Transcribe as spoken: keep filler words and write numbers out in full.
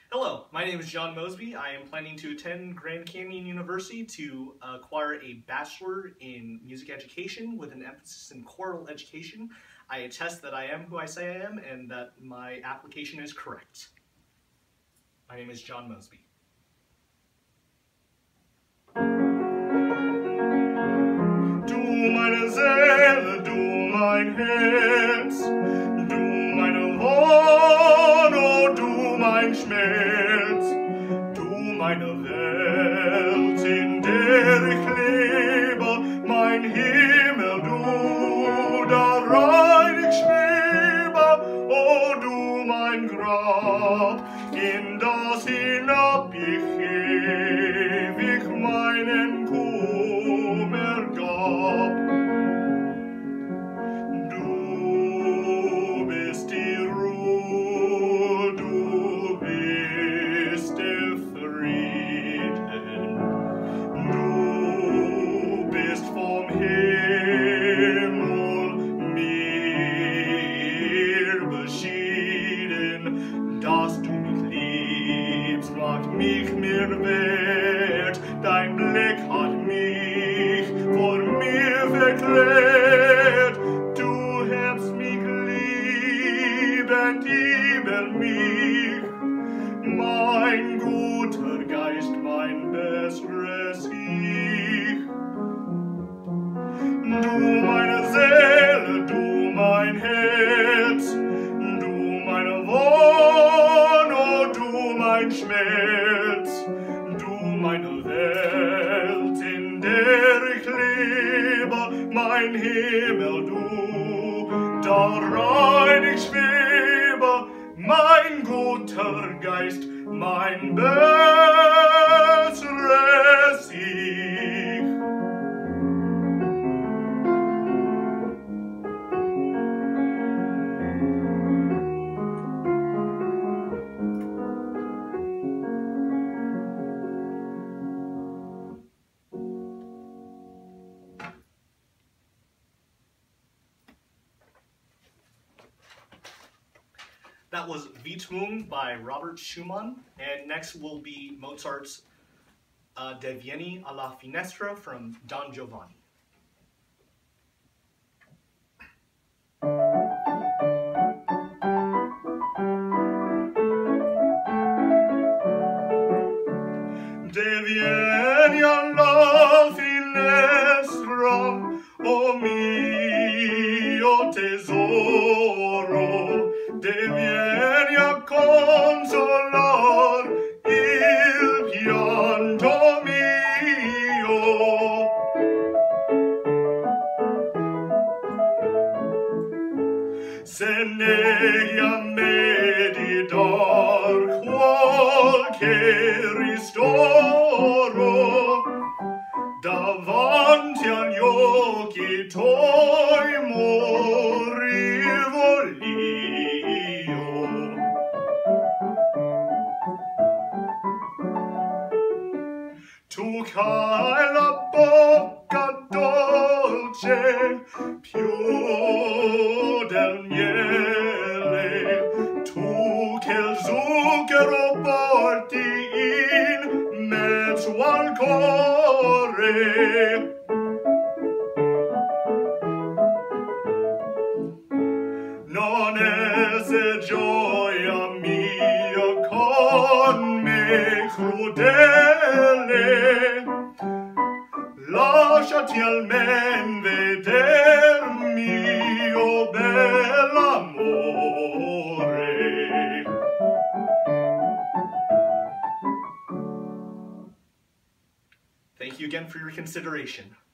Hello, my name is John Mosby. I am planning to attend Grand Canyon University to acquire a Bachelor in Music Education with an emphasis in choral education. I attest that I am who I say I am and that my application is correct. My name is John Mosby. Du meine Seele, du mein Herz, du meine Wohn, oh du mein Schmerz, du meine Welt, in der ich lebe, mein Himmel, du darein ich schwebe, oh du mein Grab, in das hinab ich ewig meinen Kummer gab. Du bist die Ruhe, du bist der Frieden, du bist vom Himmel mir beschieden, dass du mich liebst, macht mich mir wert, dein Blick hat mich vor mir verklärt, du hebst mich liebend über mich, mein guter Geist, mein besseres Ich. Du meine Seele, du mein Herz, du meine Wohn, oh du mein Schmerz, du meine Welt, in der ich lebe, mein Himmel, du darein ich schwebe, mein guter Geist, mein besseres Ich. That was Widmung by Robert Schumann, and next will be Mozart's uh, De Vieni alla Finestra from Don Giovanni. De vieni alla finestra, oh mio tesoro, de vieni a consolar il pianto mio. Se negli a me di dar qualche ristoro, davanti agli occhi tuoi morivo io. Tu c'hai la bocca dolce più del miele, tu che il zucchero porti in mezzo al cuore. Non esse gioia mia con me crudele, lasciati almen veder mio bell'amore. Thank you again for your consideration.